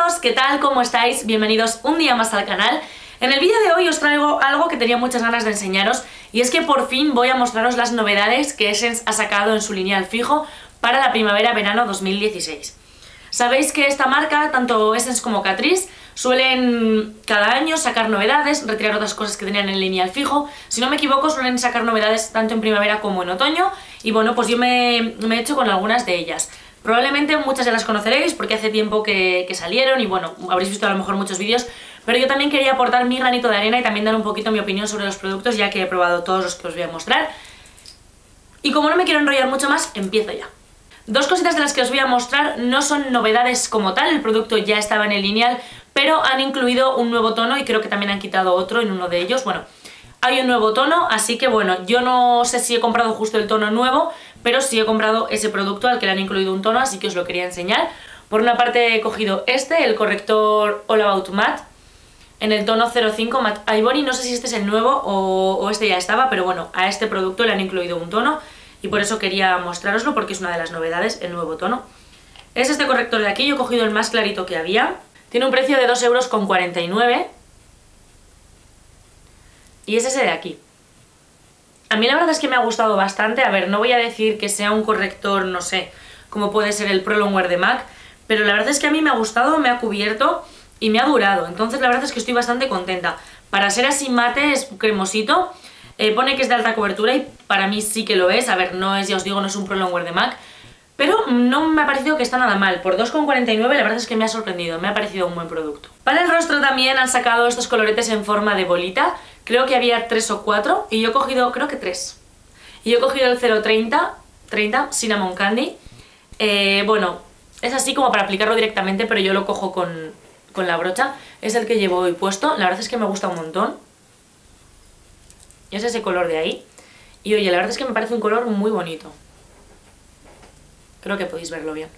chicos, ¿qué tal? ¿Cómo estáis? Bienvenidos un día más al canal. En el vídeo de hoy os traigo algo que tenía muchas ganas de enseñaros, y es que por fin voy a mostraros las novedades que Essence ha sacado en su lineal fijo para la primavera-verano 2016. Sabéis que esta marca, tanto Essence como Catrice, suelen cada año sacar novedades, retirar otras cosas que tenían en lineal fijo. Si no me equivoco, suelen sacar novedades tanto en primavera como en otoño, y bueno, pues yo me he hecho con algunas de ellas. Probablemente muchas ya las conoceréis porque hace tiempo que salieron y bueno, habréis visto a lo mejor muchos vídeos, pero yo también quería aportar mi granito de arena y también dar un poquito mi opinión sobre los productos, ya que he probado todos los que os voy a mostrar. Y como no me quiero enrollar mucho más, empiezo ya. Dos cositas de las que os voy a mostrar no son novedades como tal, el producto ya estaba en el lineal, pero han incluido un nuevo tono y creo que también han quitado otro en uno de ellos. Bueno, hay un nuevo tono, así que bueno, yo no sé si he comprado justo el tono nuevo, pero sí he comprado ese producto al que le han incluido un tono, así que os lo quería enseñar. Por una parte he cogido el corrector All About Matte, en el tono 05 Matte Ivory. No sé si este es el nuevo o este ya estaba, pero bueno, a este producto le han incluido un tono y por eso quería mostraroslo, porque es una de las novedades, el nuevo tono. Es este corrector de aquí, yo he cogido el más clarito que había. Tiene un precio de 2,49 € y es ese de aquí. A mí la verdad es que me ha gustado bastante. A ver, no voy a decir que sea un corrector, no sé, como puede ser el Pro Longwear de MAC, pero la verdad es que a mí me ha gustado, me ha cubierto y me ha durado. Entonces la verdad es que estoy bastante contenta. Para ser así mate, es cremosito, pone que es de alta cobertura y para mí sí que lo es. A ver, no es, ya os digo, no es un Pro Longwear de MAC, pero no me ha parecido que está nada mal. Por 2,49 la verdad es que me ha sorprendido, me ha parecido un buen producto. Para el rostro también han sacado estos coloretes en forma de bolita. Creo que había 3 o 4 y yo he cogido, creo que 3. Y yo he cogido el 030 Cinnamon Candy. Bueno, es así como para aplicarlo directamente, pero yo lo cojo con la brocha. Es el que llevo hoy puesto, la verdad es que me gusta un montón. Es ese color de ahí. Y oye, la verdad es que me parece un color muy bonito. Creo que podéis verlo bien.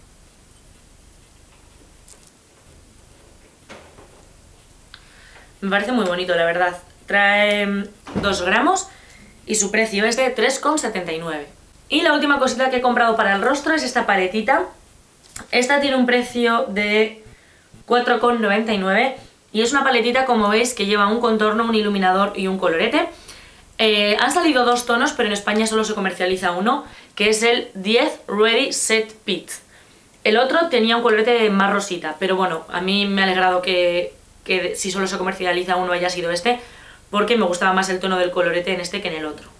Me parece muy bonito, la verdad. Trae 2 gramos y su precio es de 3,79 €. Y la última cosita que he comprado para el rostro es esta paletita. Esta tiene un precio de 4,99 € y es una paletita, como veis, que lleva un contorno, un iluminador y un colorete. Han salido 2 tonos, pero en España solo se comercializa uno, que es el 10 Ready Set Peach. El otro tenía un colorete más rosita, pero bueno, a mí me ha alegrado que si solo se comercializa uno haya sido este, porque me gustaba más el tono del colorete en este que en el otro.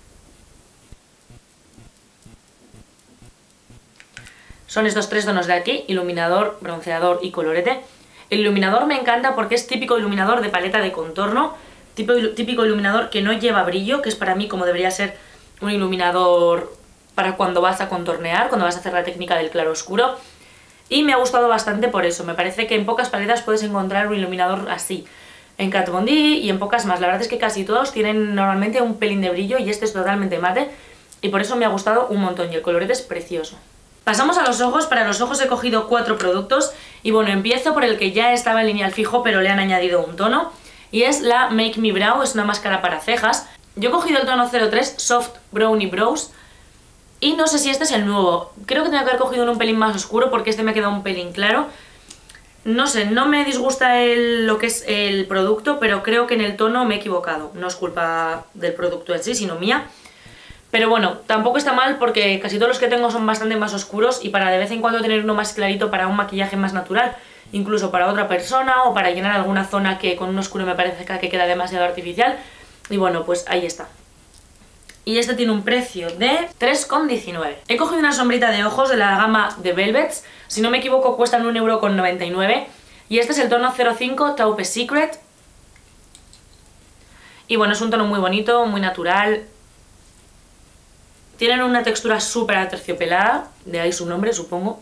Son estos 3 tonos de aquí, iluminador, bronceador y colorete. El iluminador me encanta porque es típico iluminador de paleta de contorno, típico iluminador que no lleva brillo, que es para mí como debería ser un iluminador para cuando vas a contornear, cuando vas a hacer la técnica del claro oscuro. Y me ha gustado bastante por eso. Me parece que en pocas paletas puedes encontrar un iluminador así. En Kat Von D y en pocas más. La verdad es que casi todos tienen normalmente un pelín de brillo y este es totalmente mate y por eso me ha gustado un montón y el colorete es precioso. Pasamos a los ojos. Para los ojos he cogido 4 productos y bueno, empiezo por el que ya estaba en lineal fijo pero le han añadido un tono y es la Make Me Brow, es una máscara para cejas. Yo he cogido el tono 03 Soft Brownie Brows y no sé si este es el nuevo. Creo que tengo que haber cogido un pelín más oscuro porque este me ha quedado un pelín claro. No sé, no me disgusta lo que es el producto, pero creo que en el tono me he equivocado. No es culpa del producto en sí, sino mía. Pero bueno, tampoco está mal porque casi todos los que tengo son bastante más oscuros y para de vez en cuando tener uno más clarito para un maquillaje más natural, incluso para otra persona o para llenar alguna zona que con un oscuro me parece que queda demasiado artificial. Y bueno, pues ahí está. Y este tiene un precio de 3,19 €. He cogido una sombrita de ojos de la gama de Velvets. Si no me equivoco cuestan 1,99 € y este es el tono 05 Taupe Secret. Y bueno, es un tono muy bonito, muy natural. Tienen una textura súper aterciopelada, de ahí su nombre, supongo.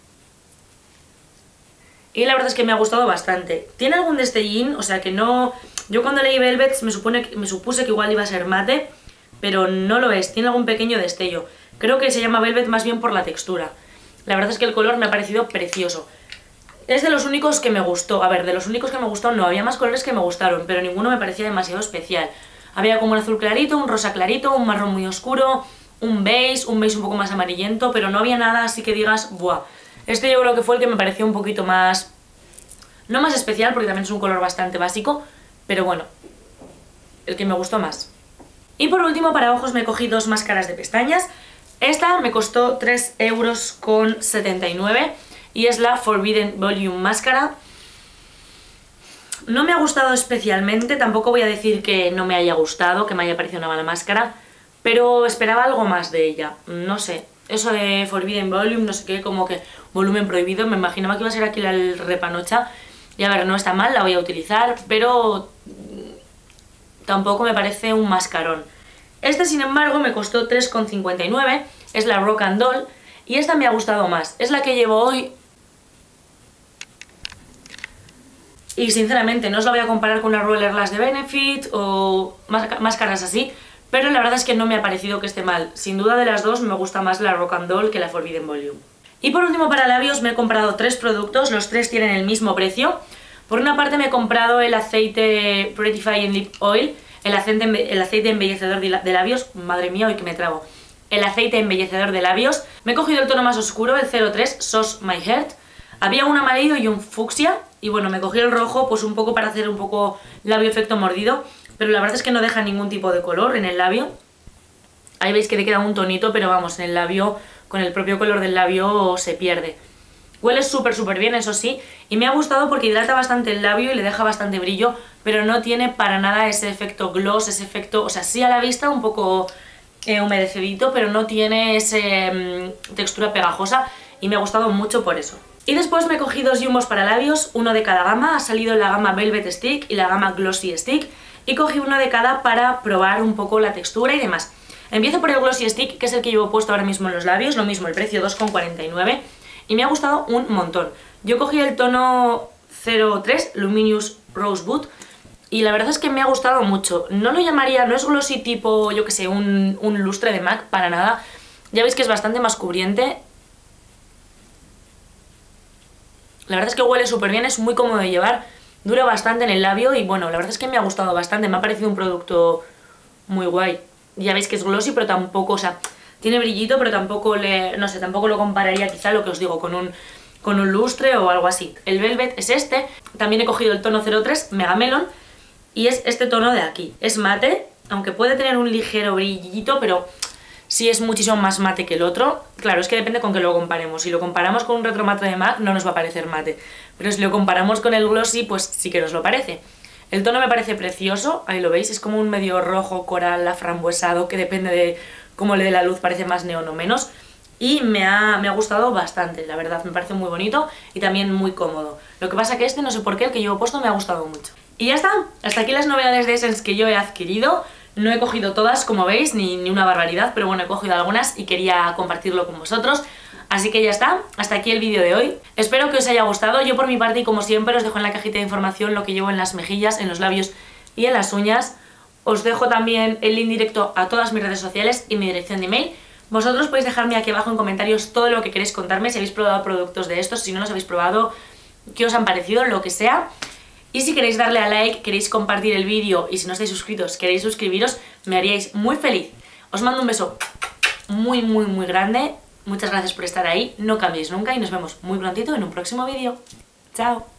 Y la verdad es que me ha gustado bastante. Tiene algún destellín, o sea que no... Yo cuando leí Velvets me supuse que igual iba a ser mate, pero no lo es, tiene algún pequeño destello. Creo que se llama Velvet más bien por la textura. La verdad es que el color me ha parecido precioso. Es de los únicos que me gustó. A ver, de los únicos que me gustó no, había más colores que me gustaron, pero ninguno me parecía demasiado especial. Había como un azul clarito, un rosa clarito, un marrón muy oscuro, un beige un poco más amarillento, pero no había nada así que digas, ¡buah! Este yo creo que fue el que me pareció un poquito más No más especial porque también es un color bastante básico, pero bueno, el que me gustó más. Y por último, para ojos me cogí dos máscaras de pestañas. Esta me costó 3,79 € y es la Forbidden Volume Máscara. No me ha gustado especialmente, tampoco voy a decir que no me haya gustado, que me haya parecido una mala máscara, pero esperaba algo más de ella, no sé. Eso de Forbidden Volume, no sé qué, como que volumen prohibido, me imaginaba que iba a ser aquí la repanocha. Y a ver, no está mal, la voy a utilizar, pero tampoco me parece un mascarón. Este, sin embargo, me costó 3,59 €, es la Rock and Doll, y esta me ha gustado más. Es la que llevo hoy. Y sinceramente, no os la voy a comparar con las Roller Lash de Benefit o máscaras así, pero la verdad es que no me ha parecido que esté mal. Sin duda de las dos me gusta más la Rock and Doll que la Forbidden Volume. Y por último, para labios me he comprado 3 productos, los 3 tienen el mismo precio. Por una parte me he comprado el aceite Prettifying Lip Oil, el aceite embellecedor de labios, madre mía, hoy que me trabo. El aceite embellecedor de labios. Me he cogido el tono más oscuro, el 03 Sauce My Heart. Había un amarillo y un fucsia, y bueno, me cogí el rojo pues un poco para hacer un poco labio efecto mordido, pero la verdad es que no deja ningún tipo de color en el labio. Ahí veis que le queda un tonito, pero vamos, en el labio, con el propio color del labio se pierde. Huele súper bien, eso sí, y me ha gustado porque hidrata bastante el labio y le deja bastante brillo, pero no tiene para nada ese efecto gloss, ese efecto, o sea, sí a la vista un poco humedecidito, pero no tiene esa textura pegajosa, y me ha gustado mucho por eso. Y después me cogí 2 yumos para labios, uno de cada gama, ha salido la gama Velvet Stick y la gama Glossy Stick, y cogí uno de cada para probar un poco la textura y demás. Empiezo por el Glossy Stick, que es el que llevo puesto ahora mismo en los labios, lo mismo, el precio 2,49 €, y me ha gustado un montón. Yo cogí el tono 03 Luminous Rosebud, y la verdad es que me ha gustado mucho. No lo llamaría, no es glossy tipo, yo que sé, un lustre de MAC, para nada. Ya veis que es bastante más cubriente. La verdad es que huele súper bien, es muy cómodo de llevar, dura bastante en el labio y bueno, la verdad es que me ha gustado bastante, me ha parecido un producto muy guay. Ya veis que es glossy, pero tampoco, o sea, tiene brillito, pero tampoco no sé, tampoco lo compararía quizá, lo que os digo, con un lustre o algo así. El Velvet es este, también he cogido el tono 03 Mega Melon y es este tono de aquí. Es mate, aunque puede tener un ligero brillito, pero sí es muchísimo más mate que el otro. Claro, es que depende con qué lo comparemos. Si lo comparamos con un retro mate de MAC no nos va a parecer mate, pero si lo comparamos con el glossy pues sí que nos lo parece. El tono me parece precioso, ahí lo veis, es como un medio rojo coral aframbuesado que depende de cómo le dé la luz, parece más neón o menos. Y me ha gustado bastante, la verdad, me parece muy bonito y también muy cómodo. Lo que pasa que este, no sé por qué, el que llevo puesto me ha gustado mucho. Y ya está, hasta aquí las novedades de Essence que yo he adquirido. No he cogido todas, como veis, ni una barbaridad, pero bueno, he cogido algunas y quería compartirlo con vosotros. Así que ya está, hasta aquí el vídeo de hoy. Espero que os haya gustado. Yo por mi parte, y como siempre, os dejo en la cajita de información lo que llevo en las mejillas, en los labios y en las uñas. Os dejo también el link directo a todas mis redes sociales y mi dirección de email. Vosotros podéis dejarme aquí abajo en comentarios todo lo que queréis contarme, si habéis probado productos de estos, si no los habéis probado, qué os han parecido, lo que sea. Y si queréis darle a like, queréis compartir el vídeo y si no estáis suscritos queréis suscribiros, me haríais muy feliz. Os mando un beso muy grande. Muchas gracias por estar ahí, no cambiéis nunca y nos vemos muy prontito en un próximo vídeo. ¡Chao!